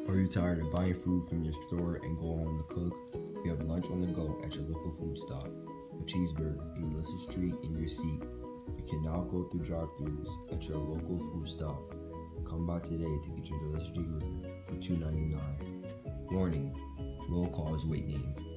Are you tired of buying food from your store and go home to cook? You have lunch on the go at your local food stop. A cheeseburger, a delicious treat in your seat. You can now go through drive-thrus at your local food stop. Come by today to get your delicious cheeseburger for $2.99. Warning, roll call is wait game.